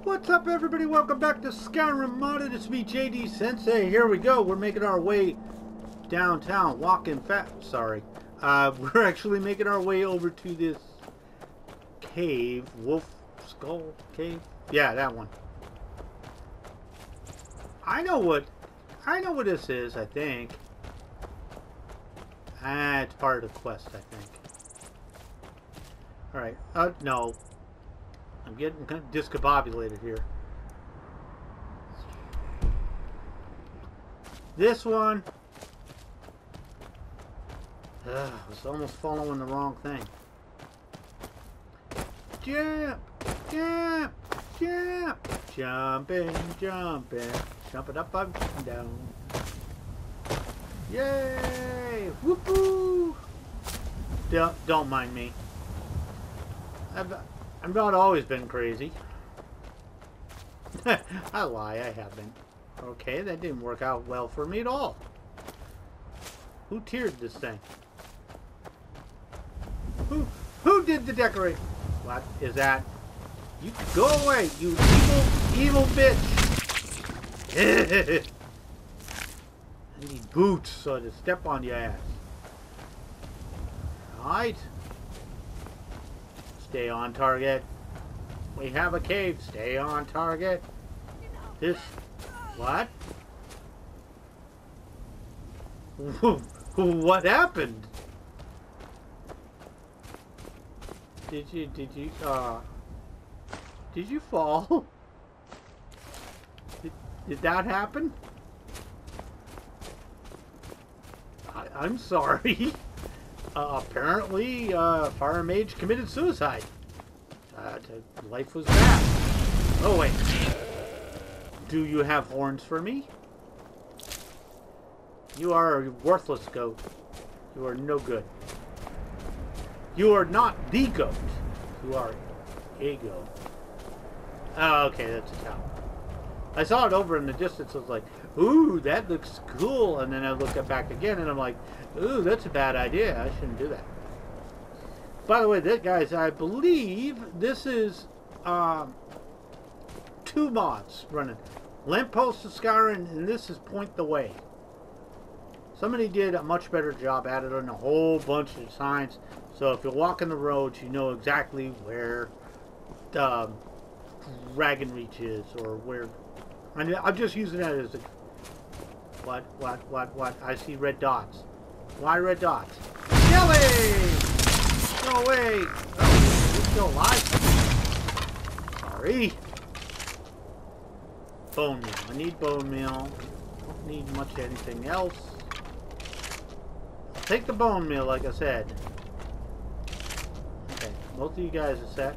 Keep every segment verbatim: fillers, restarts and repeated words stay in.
What's up, everybody? Welcome back to Skyrim Modded. It's me, J D Sensei. Here we go. We're making our way downtown, walking fast. Sorry. Uh, we're actually making our way over to this cave. Wolf Skull Cave? Yeah, that one. I know what... I know what this is, I think. Ah, it's part of the quest, I think. Alright. Uh, no. I'm getting kind of discombobulated here. This one. Ugh, I was almost following the wrong thing. Jump! Jump! Jump! Jumping, jumping. Jumping up, up, and down. Yay! Whoopoo! Don't, don't mind me. I've, I've not always been crazy. I lie, I haven't. Okay, that didn't work out well for me at all. Who tiered this thing? Who who did the decorate? What is that? You go away, you evil, evil bitch! I need boots so to step on your ass. Alright. Stay on target. We have a cave. Stay on target. This... What? What happened? Did you... Did you... Uh... Did you fall? Did, did that happen? I, I'm sorry. Uh, apparently, uh, Fire Mage committed suicide. Uh, life was bad. Oh, wait. Do you have horns for me? You are a worthless goat. You are no good. You are not the goat. You are a goat. Oh, okay, that's a cow. I saw it over in the distance. I was like, ooh, that looks cool. And then I look it back again, and I'm like, ooh, that's a bad idea. I shouldn't do that. By the way, this, guys, I believe this is um, two mods running. Lamppost of Skyrim, and this is Point the Way. Somebody did a much better job, added on a whole bunch of signs. So if you're walking the roads, you know exactly where um, Dragon Reach is, or where... I mean, I'm just using that as a... What, what, what, what? I see red dots. Why red dots? Jelly! Go away! Oh, you're still alive. Sorry. Bone meal. I need bone meal. Don't need much anything else. I'll take the bone meal, like I said. Okay, both of you guys are set.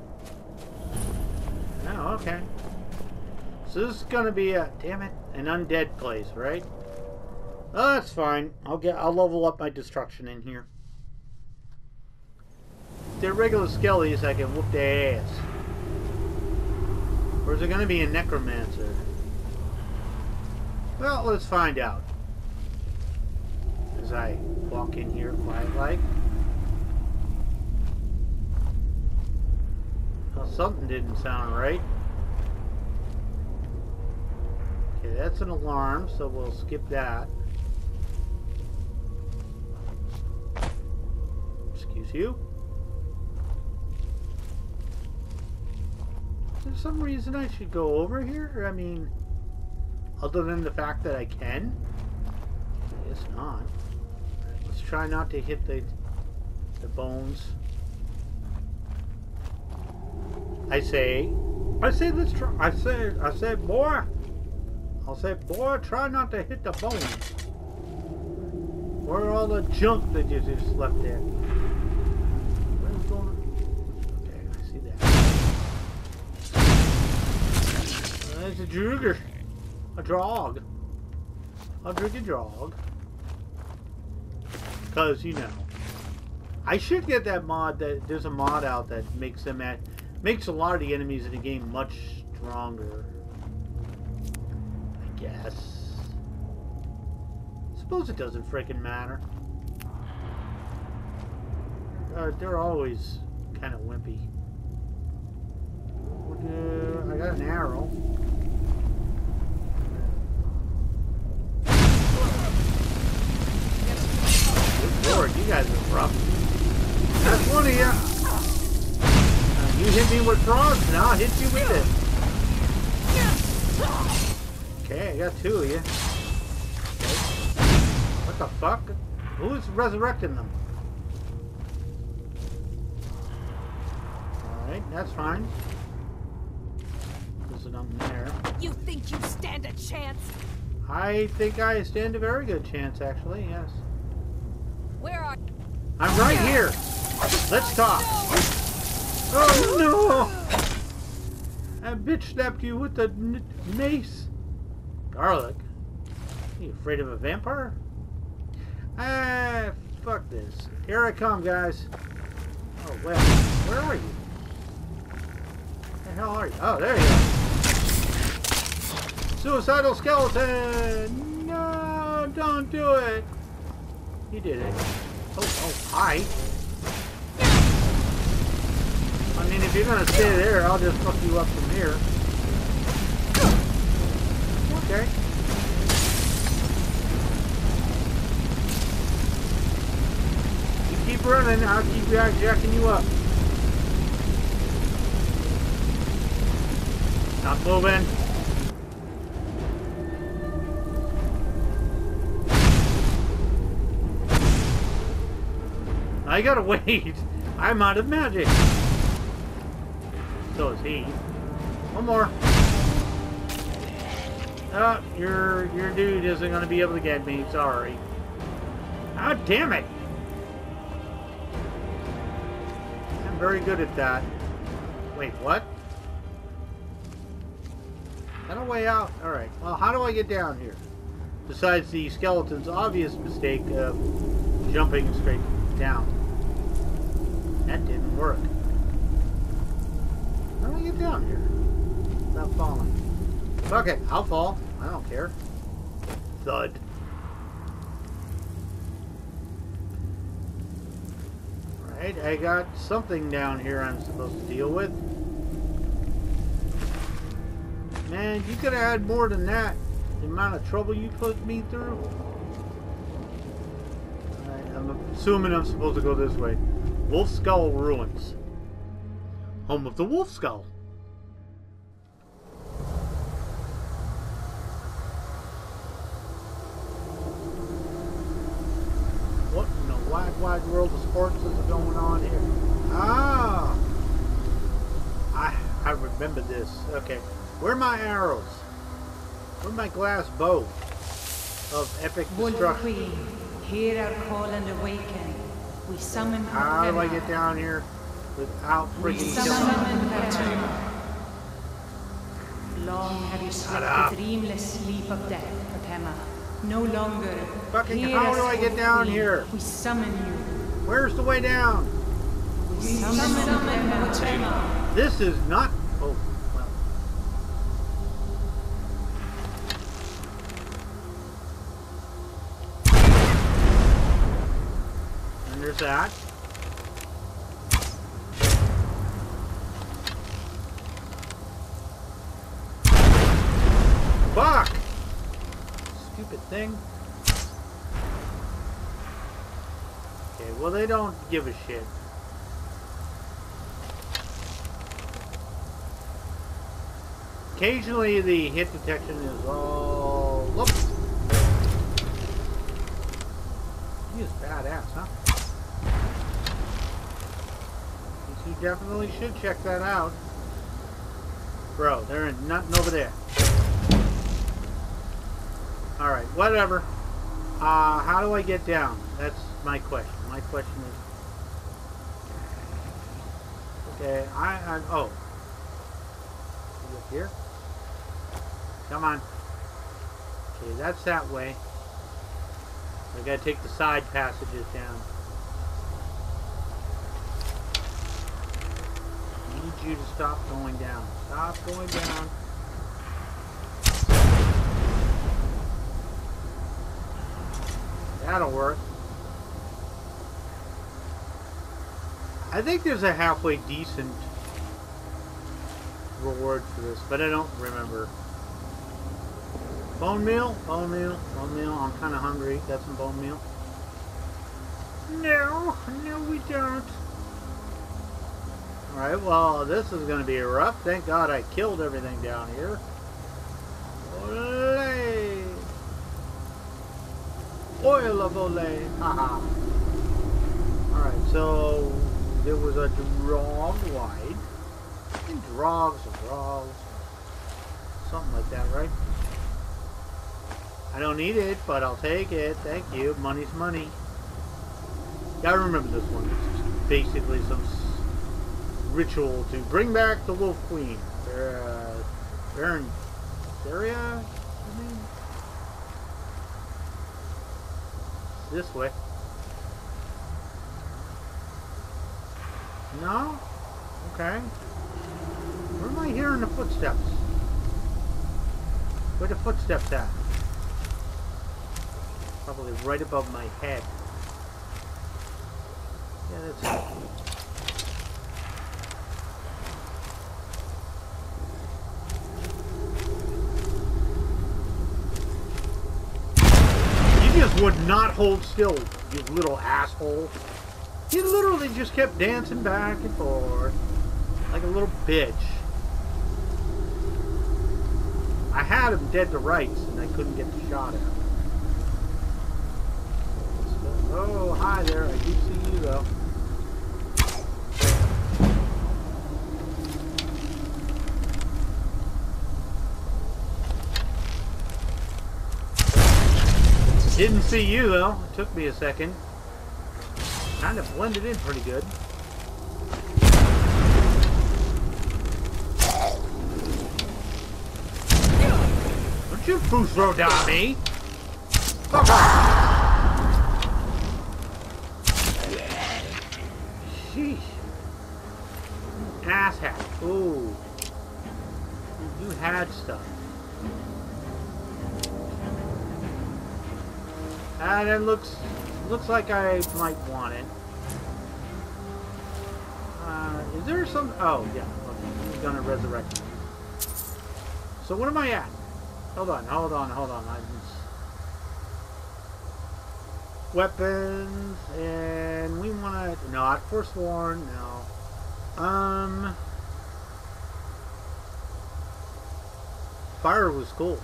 Oh, okay. So this is gonna be a, damn it, an undead place, right? Oh, that's fine. I'll get, I'll level up my destruction in here. If they're regular skellies, I can whoop their ass. Or is it gonna be a necromancer? Well, let's find out. As I walk in here quiet-like. Well, something didn't sound right. Okay, that's an alarm, so we'll skip that. Excuse you. Is there some reason I should go over here? I mean, other than the fact that I can? I guess not. Right, let's try not to hit the, the bones. I say, I say let's try, I say, I say, boy, I'll say, boy, try not to hit the bones. Where are all the junk that you just left there? Where's going on? Okay, I see that. There's a drugger. A drog. I'll drink a drog. Because, you know, I should get that mod. That there's a mod out that makes them at makes a lot of the enemies in the game much stronger. I guess. Suppose it doesn't freaking matter. Uh, they're always kind of wimpy. What Uh, I got an arrow. Good lord, you guys are rough. That's one of you. Uh, you hit me with frogs, now I'll hit you with this. Okay, I got two of you. Okay. What the fuck? Who's resurrecting them? Alright, that's fine. There's nothing there. You think you stand a chance? I think I stand a very good chance, actually, yes. Where are I'm right here. Let's talk. Oh no! That bitch slapped you with the n mace. Garlic? Are you afraid of a vampire? Ah, fuck this. Here I come, guys. Oh, well, where are you? Where the hell are you? Oh, there you are. Suicidal skeleton! No, don't do it. You did it. Oh, oh, hi. I mean, if you're gonna stay there, I'll just fuck you up from here. Okay. You keep running, I'll keep jack jacking you up. Stop moving. I gotta wait. I'm out of magic. So is he. One more. Oh, your your dude isn't gonna be able to get me. Sorry. Ah, damn it! I'm very good at that. Wait, what? Is that a way out? All right. Well, how do I get down here? Besides the skeleton's obvious mistake of jumping straight down. That didn't work. How do I get down here without falling? Fuck it, I'll fall. I don't care. Thud. Alright, I got something down here I'm supposed to deal with. Man, you could have had more than that. The amount of trouble you put me through. Alright, I'm assuming I'm supposed to go this way. Wolf Skull Ruins. Home of the Wolf Skull. What in the wide, wide world of sports is going on here? Ah! I, I remember this. Okay. Where are my arrows? Where's my glass bow of epic Wolf destruction? Queen, hear our call and awaken. We summon How do I Patema. get down here without We freaking summon killing? Patema. Long have you slept up. the dreamless sleep of death, Patema. No longer. Fucking Hear how us, do I get Wolf down Queen. here? We summon you. Where's the way down? We summon Patema. This is not... Oh, well. And there's that. Fuck! Stupid thing. Okay, well they don't give a shit. Occasionally the hit detection is all... Look! He is badass, huh? You definitely should check that out. Bro, there ain't nothing over there. Alright, whatever. Uh, how do I get down? That's my question. My question is... Okay, I... I oh. Is it here? Come on. Okay, that's that way. I gotta take the side passages down. I need you to stop going down. Stop going down. That'll work. I think there's a halfway decent reward for this, but I don't remember. Bone meal? Bone meal? Bone meal? I'm kind of hungry. Got some bone meal? No, no we don't. Alright, well, this is going to be rough. Thank God I killed everything down here. Olay! Oil of Olay! Haha. Alright, so there was a drog wide. I think drogs or drogs. Something like that, right? I don't need it, but I'll take it. Thank you. Money's money. Gotta remember this one. It's just basically some ritual to bring back the Wolf Queen. Uh, Baron Syria? I mean? This way. No? Okay. Where am I hearing the footsteps? Where the footsteps at? Probably right above my head. Yeah, that's it. You just would not hold still, you little asshole. He literally just kept dancing back and forth like a little bitch. I had him dead to rights and I couldn't get the shot out. Oh, hi there. I do see you though. Didn't see you though. It took me a second. Kind of blended in pretty good. Don't you boost throw down me! Fuck off! Sheesh. Asshat. Ooh. You had stuff. And it looks looks like I might want it. Uh, is there some? Oh yeah, okay. He's gonna resurrect me. So what am I at? Hold on, hold on, hold on. I just... Weapons, and we want to not Forsworn. No. Um. Fire was cool.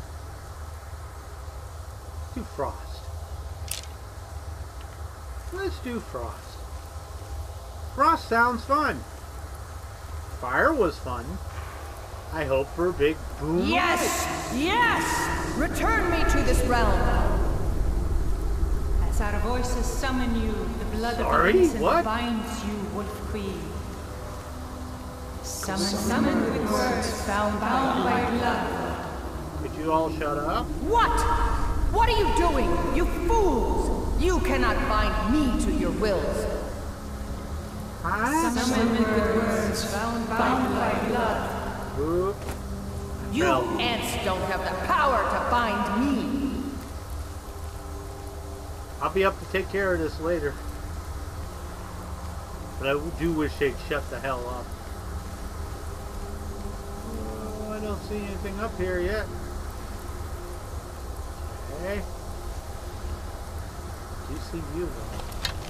Let's do Frost. Let's do Frost. Frost sounds fun. Fire was fun. I hope for a big boom. Yes! Yes! Return me to this realm! As our voices summon you, the blood Sorry? of the innocent What? binds you, Wolf Queen. Summon, summon with words bound, bound by blood. Could you all shut up? What? What are you doing, you fools? You cannot bind me to your wills. Huh? Summon with words bound, bound by blood. Oop. You Well. ants don't have the power to bind me. I'll be up to take care of this later. But I do wish they'd shut the hell up. Oh, I don't see anything up here yet. Okay. Do you see you though?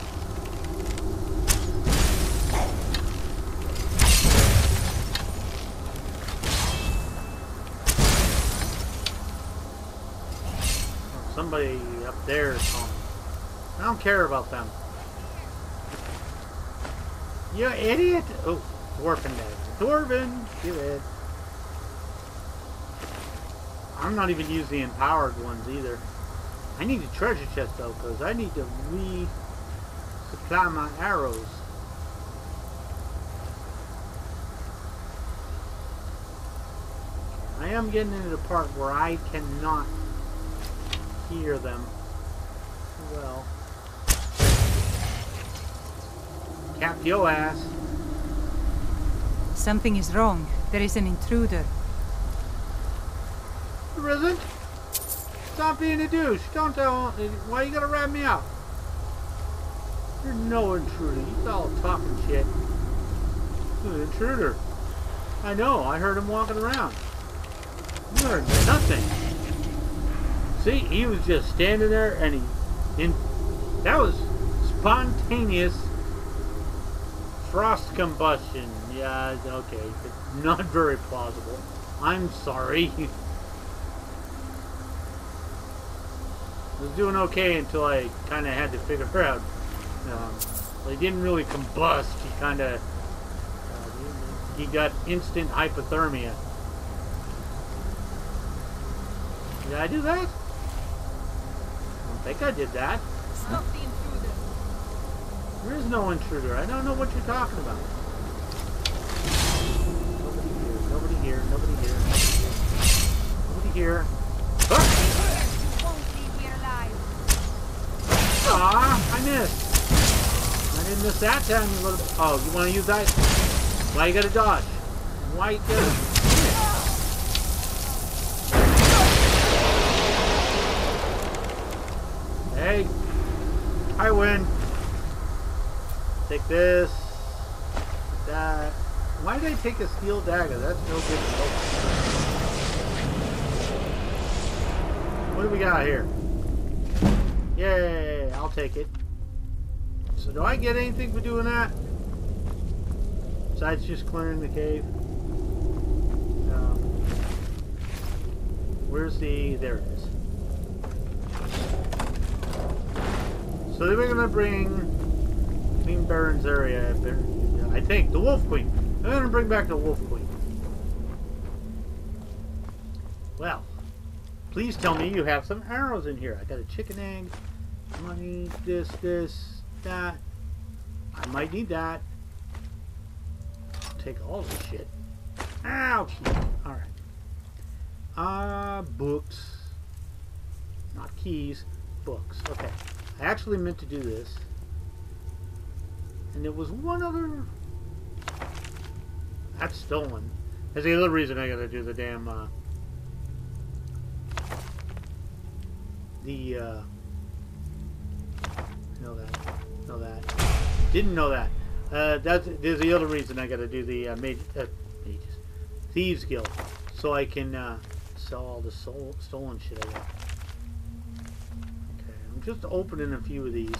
Somebody up there is calling. I don't care about them. You idiot! Oh, Dwarven there. Dwarven! Get it. I'm not even using the empowered ones either. I need a treasure chest though, because I need to re-supply my arrows. I am getting into the part where I cannot hear them well. Cap your ass. Something is wrong. There is an intruder. There isn't. Stop being a douche. Don't tell. Why you gotta rat me out? You're no intruder. You all talking shit. You're an intruder. I know, I heard him walking around. You heard nothing. See, he was just standing there and he... In, that was spontaneous frost combustion. Yeah, okay. But not very plausible. I'm sorry. I was doing okay until I kind of had to figure out. Um, well, he didn't really combust. He kind of... Uh, he got instant hypothermia. Did I do that? I don't think I did that. Stop the intruder. There is no intruder. I don't know what you're talking about. Nobody here. Nobody here. Nobody here. Nobody here. Ah! You won't leave here alive. Aw, I missed. I didn't miss that time, you little... Oh, you want to use that? Why you gotta dodge? Why you gotta... Hey, I win. Take this. Take that. Why did I take a steel dagger? That's no good. What do we got here? Yay, I'll take it. So do I get anything for doing that? Besides just clearing the cave? Um, where's the... There it is. So then we're going to bring Queen Baron's area, I think, the Wolf Queen. I'm going to bring back the Wolf Queen. Well, please tell me you have some arrows in here. I got a chicken egg, money, this, this, that. I might need that. Take all this shit. Ouch! Alright. Uh, books. Not keys, books. Okay. I actually meant to do this. And there was one other... That's stolen. That's the other reason I gotta do the damn, uh... The, uh... Know that. Know that. Didn't know that. Uh, that's, there's the other reason I gotta do the, uh, mage, uh, mages. Thieves Guild. So I can, uh, sell all the soul, stolen shit I got. I'm just opening a few of these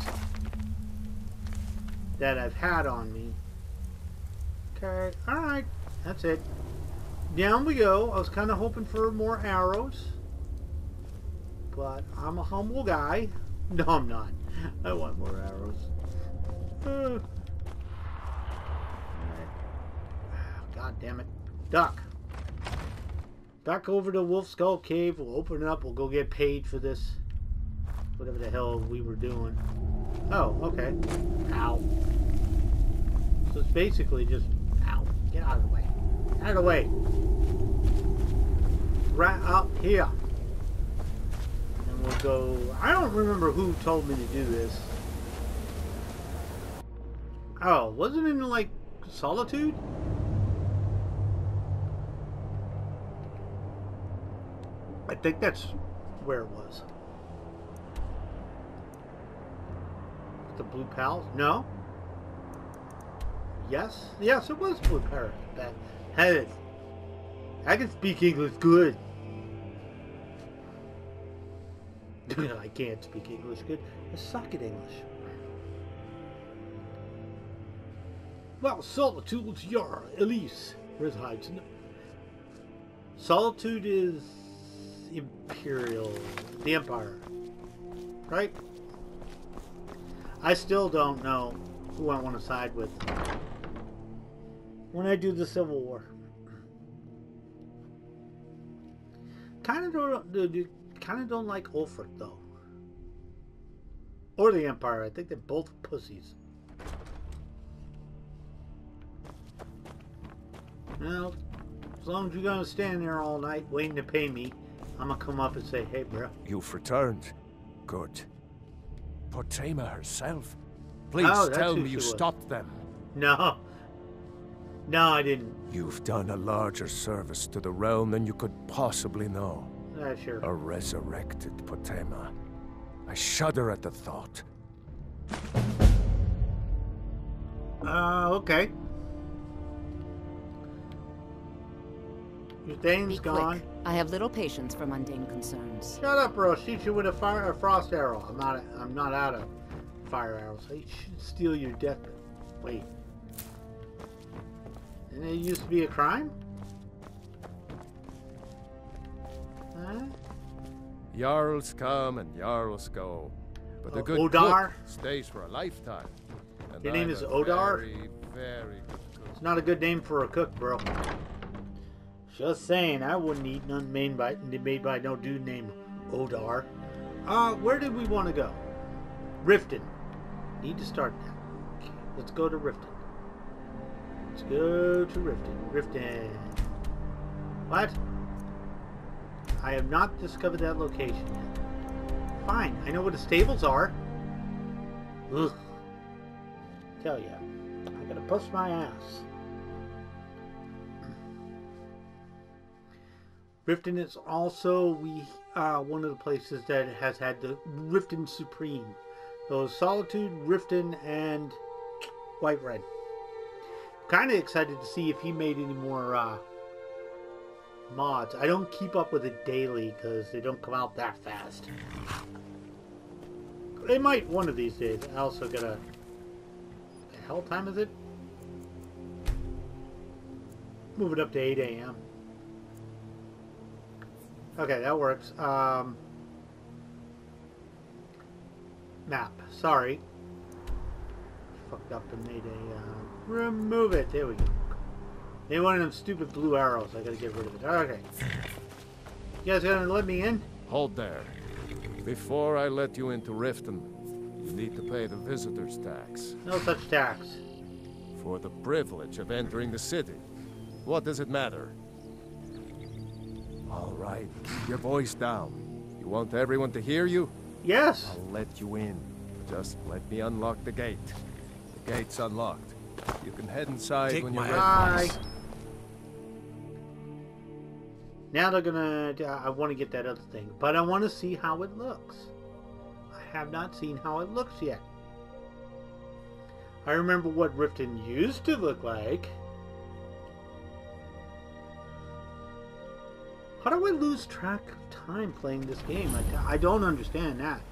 that I've had on me. Okay, alright, that's it. Down we go. I was kind of hoping for more arrows, but I'm a humble guy. No, I'm not. I want more arrows. Uh, God damn it. Duck. Duck over to Wolf Skull Cave. We'll open it up. We'll go get paid for this. Whatever the hell we were doing. Oh, okay. Ow. So it's basically just... Ow. Get out of the way. Out of the way. Right up here. And we'll go... I don't remember who told me to do this. Oh, wasn't it in, like, Solitude? I think that's where it was. The Blue Pals? No? Yes? Yes, it was Blue Parrot. That had it. I can speak English good. I can't speak English good. I suck at English. Well, Solitude's Yara, Elise resides in... Solitude is Imperial. The Empire. Right? I still don't know who I want to side with when I do the Civil War. Kind of don't, kind of don't like Ulfric though, or the Empire. I think they're both pussies. Well, as long as you're gonna stand there all night waiting to pay me, I'm gonna come up and say, "Hey, bro, you've returned. Good. Potema herself. Please oh, tell me you stopped them. No. No, I didn't. You've done a larger service to the realm than you could possibly know. Uh, sure. A resurrected Potema. I shudder at the thought. Uh, okay. Your Thane's Be gone. quick. I have little patience for mundane concerns. Shut up, bro. Shoot you with a fire, a frost arrow. I'm not. I'm not out of fire arrows. I should steal your death. Wait. Didn't it used to be a crime? Huh? Jarls come and Jarls go, but the Uh, good Odar? cook stays for a lifetime. And Your name I'm is a Odar? Very, very good cook. It's not a good name for a cook, bro. Just saying, I wouldn't eat none made by made by no dude named Odar. Uh, where did we want to go? Riften. Need to start now. Okay, let's go to Riften. Let's go to Riften. Riften. What? I have not discovered that location yet. Fine, I know where the stables are. Ugh. Tell ya, I gotta bust my ass. Riften is also we uh, one of the places that has had the Riften Supreme. Those Solitude, Riften, and Whiterun. Kind of excited to see if he made any more uh, mods. I don't keep up with it daily because they don't come out that fast. They might one of these days. I also gotta. What the hell time is it? Move it up to eight A M Okay, that works. Um, map. Sorry. Fucked up and made a... Uh, remove it. There we go. They wanted them stupid blue arrows. I gotta get rid of it. Okay. You guys gonna let me in? Hold there. Before I let you into Riften, you need to pay the visitor's tax. No such tax. For the privilege of entering the city. What does it matter? All right, keep your voice down. You want everyone to hear you? Yes. I'll let you in. Just let me unlock the gate. The gate's unlocked. You can head inside Take when you're my ready. Bye. Now they're gonna... Uh, I want to get that other thing. But I want to see how it looks. I have not seen how it looks yet. I remember what Riften used to look like. How do I lose track of time playing this game? I, I don't understand that.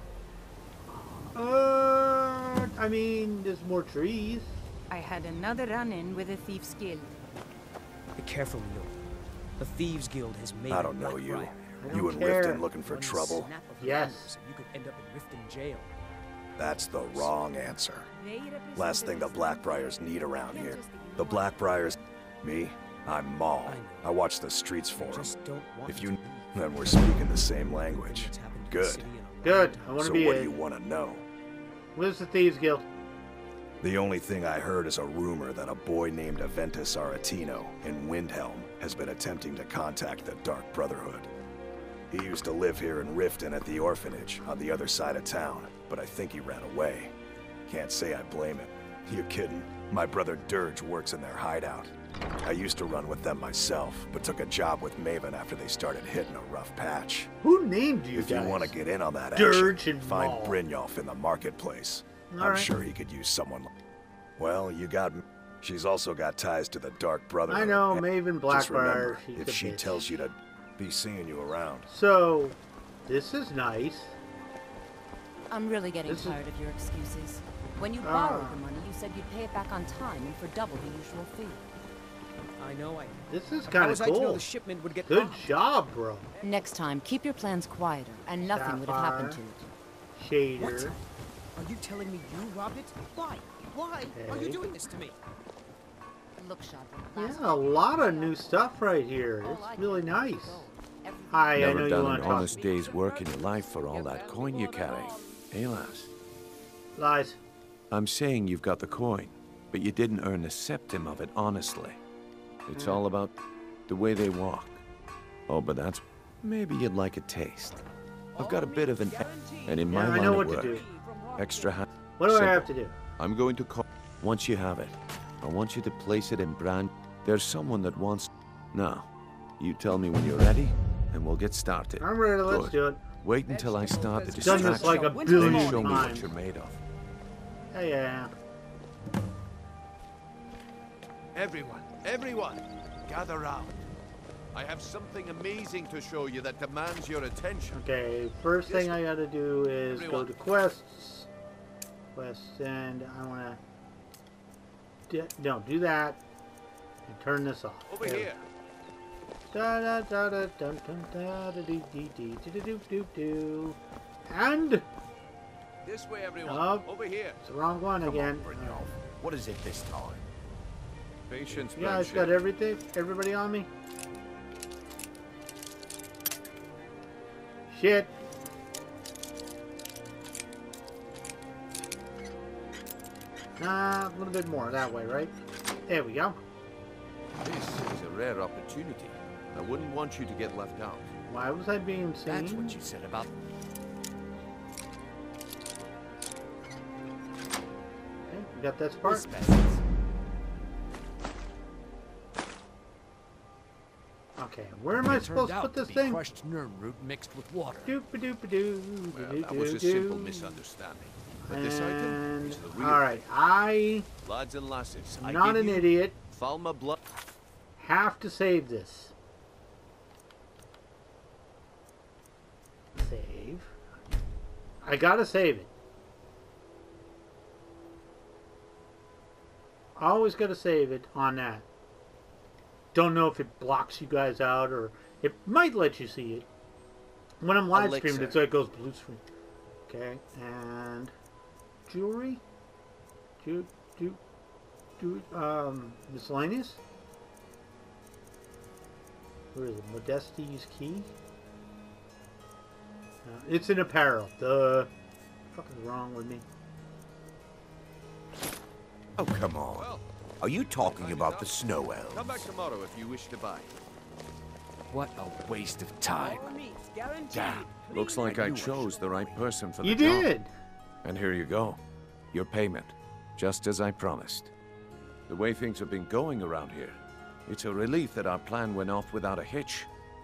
Uh, I mean, there's more trees. I had another run-in with a Thieves' Guild. Be careful, Leo. The Thieves Guild has made I don't know you. I You don't and care. Riften looking for One trouble? snap of Yes. fingers and you could end up in Riften jail. That's the wrong answer. They represent Last thing the Blackbriars need around here. The Blackbriars... Me? I'm Maul. I know. I watch the streets for I them. just don't want If to you... believe then we're speaking the same language. what's happened to the Good. city and our Good. I want to So be what a... do you want to know? Where's the Thieves Guild? The only thing I heard is a rumor that a boy named Aventus Aretino in Windhelm has been attempting to contact the Dark Brotherhood. He used to live here in Riften at the orphanage on the other side of town, but I think he ran away. Can't say I blame him. You kidding? My brother Dirge works in their hideout. I used to run with them myself, but took a job with Maven after they started hitting a rough patch. Who named you If guys? you want to get in on that Dirge action, and find Maul. Brynjolf in the marketplace. All I'm right. sure he could use someone. Well, you got... She's also got ties to the Dark Brotherhood. I know, and Maven just Blackbriar. remember, She's if a she bitch. tells you to be seeing you around. So, this is nice. I'm really getting This is- tired of your excuses. When you Ah. borrowed the money, you said you'd pay it back on time and for double the usual fee. I know I... This is How kind of was I to know cool. the shipment would get Good robbed? job, bro. Next time, keep your plans quieter, and nothing would have happened to Sapphire. it. What? Shader. Are you telling me you robbed it? Why? Why are Okay. you doing this to me? Look, Shadra. Yeah, a lot of new stuff right here. It's really nice. Hi, I know Never you done want an to talk honest to me. day's work in your life for all that coin you carry. Hey, lass. Lies. I'm saying you've got the coin, but you didn't earn a septim of it honestly. It's all about the way they walk. Oh, but that's... Maybe you'd like a taste. I've got a bit of an... And in my Yeah, I line know of what to work, do. extra hand... What do I Simple. have to do? I'm going to call... Once you have it, I want you to place it in brand... There's someone that wants... Now, you tell me when you're ready, and we'll get started. I'm ready. Let's Good. do it. Wait until I start the Done distraction. this like a Then billion show me what times. you're made of. Yeah, yeah. Everyone, everyone, gather round. I have something amazing to show you that demands your attention. Okay, first thing I gotta do is Everyone. go to quests. Quests, and I wanna... No, do that. And turn this off. Over There we here. Da da da da dun dun da da dee dee dee dee doo doo doo. And This way, everyone. Oh. Over here. it's the wrong one again. Brynjolf. What is it this time? Patience, You guys got everything? Everybody on me? Shit. Uh, a little bit more that way, right? There we go. This is a rare opportunity. I wouldn't want you to get left out. Why was I being seen? That's what you said about... Okay, we got this part. Okay, where am I supposed to put this thing? Crushed nerve root mixed with water. Doop doo doo Well, that was a simple misunderstanding. But this item And is the real alright, I lads and lasses. am I not give an you idiot. Falma blood. Have to save this. Save. I gotta save it. Always gotta save it on that. Don't know if it blocks you guys out or it might let you see it. When I'm live streaming, Elixir. it goes blue screen. Okay, and jewelry. Do do do um miscellaneous. Where is it? Modesty's key. Uh, it's an apparel. The fuck is wrong with me? Oh, come on. Well, Are you talking about the snow elves? come back tomorrow if you wish to buy. What a waste of time. Damn. Looks like I chose the right person for the You job. did. And here you go. Your payment. Just as I promised. The way things have been going around here, it's a relief that our plan went off without a hitch.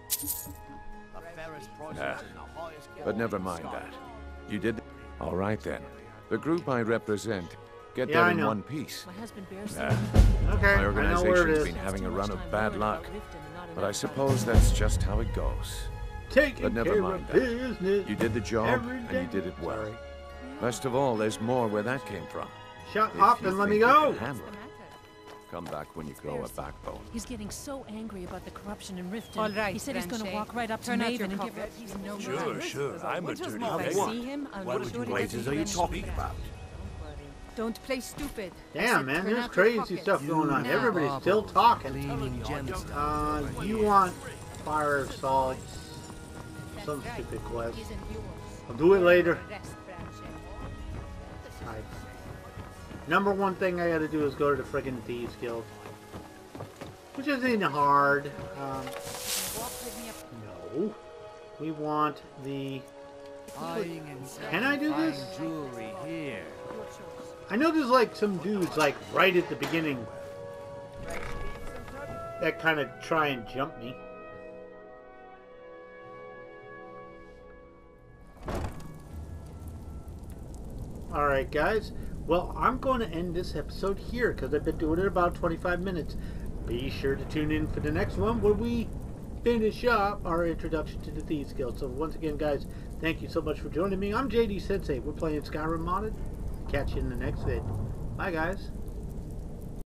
Nah, but never mind that. You did... All right then. The group I represent, get Yeah, I there in know. one piece. My husband bears Nah, Okay, my I know where it organization's is. been having a run of bad luck. But I suppose that's just how it goes. Taking But never care mind of that. business. You did the job, every and day. you did it well. Sorry. Best of all, there's more where that came from. Shut If up you and let me think you go. can handle it, come back when you grow a backbone. He's getting so angry about the corruption in Riften. All right, he said he's going to Franche. walk right up to Turn out Maven your and give her a coffee. piece of no Sure, mind. sure. I'm a dirty If I one. see him, I'll What make sure he blazes gets are you revenge. talking about? Don't play stupid. I Damn, said man, turn there's out your crazy pockets. stuff going on. Now. Everybody's still talking. Gleaming gemstones. Uh, you want fire salts? Some stupid quest. I'll do it later. Alright. Number one thing I gotta do is go to the friggin' Thieves Guild. Which isn't hard. Um, no. We want the... Buying and Can I do selling this? fine jewelry here. I know there's like some dudes like right at the beginning that kind of try and jump me. Alright guys, well I'm going to end this episode here because I've been doing it about twenty-five minutes. Be sure to tune in for the next one where we finish up our introduction to the Thieves Guild. So once again guys, thank you so much for joining me. I'm J D Sensei. We're playing Skyrim Modded. Catch you in the next vid. Bye guys.